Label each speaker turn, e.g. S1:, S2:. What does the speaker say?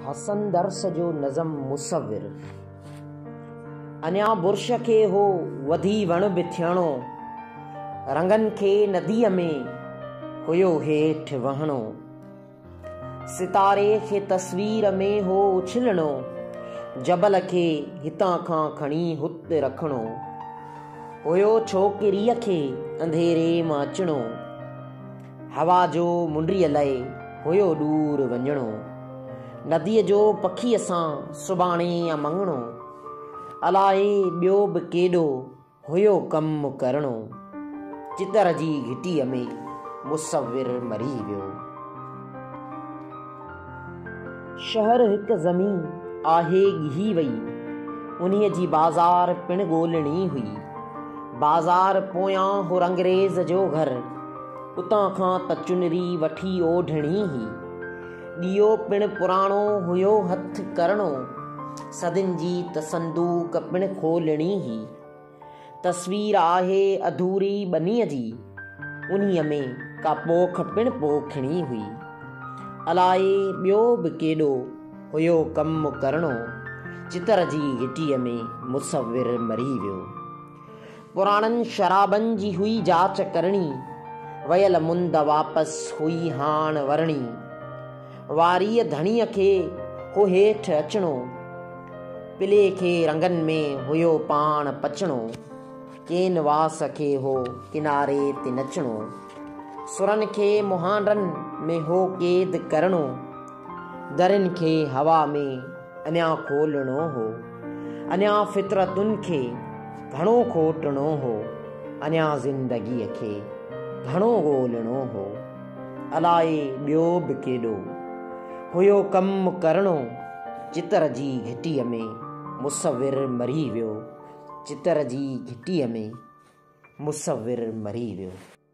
S1: हसन दर्स जो नज़म मुसविर। अञा बुर्श खे हो वधी वण बिथियणो, रंगन खे नदीअ में हुयो हेठि वहणो। सितारे खे तस्वीर में हो उछलणो, जबल खे हितां खां खणी हुते रखणो। हुयो छोकिरीअ खे अंधेरे मां अचणो, हवा जो मुंडीअ लाइ हुयो दूर वञणो। नदीअ जो पखीअ सां सुभाणे या मंगणो, अलाए ॿियो बि केॾो हुयो कमु करणो। चितर जी घिटीअ में मुसविर मरी वियो। शहर हिकु ज़मीन आहे ॻिही वई, उन्हीअ जी बाज़ार पिण ॻोल्हणी हुई। बाज़ार पोयां हो अंग्रेज़ जो घर, उतां खां त चुनरी वठी ओढ़णी हुई। ॾियो पिण पुराणो हुयो हथ करणो, सदिन जी त संदूक पिण खोलणी हुई। तस्वीर आहे अधूरी बनीअ जी, उन्हीअ में का पोख पिण पोखणी हुई। अलाए ॿियो बि केॾो हुयो कमु करणो। चितर जी घिटीअ में मुसविर मरी वियो। पुराणनि शराबनि जी हुई जाच करणी, वयल मुंद वापसि हुई हाण वरणी। वारीअ धणीअ खे हो हेठि अचणो, पिले खे रंगनि में हुयो पाण पचणो। केनवास खे हो किनारे ते नचणो, सुरनि खे मुहांडनि में हो क़ैद करणो। दरिन खे हवा में अञा खोलणो हो, अञा फितरतुनि खे घणो खोटणो हो। अञा ज़िंदगीअ खे घणो ॻोल्हणो हो। अलाए ॿियो बि केॾो हुयो कमु करणो। चितर जी घिटीअ में मुसविर मरी वियो। चितर जी घिटीअ में मुसविर मरी वियो।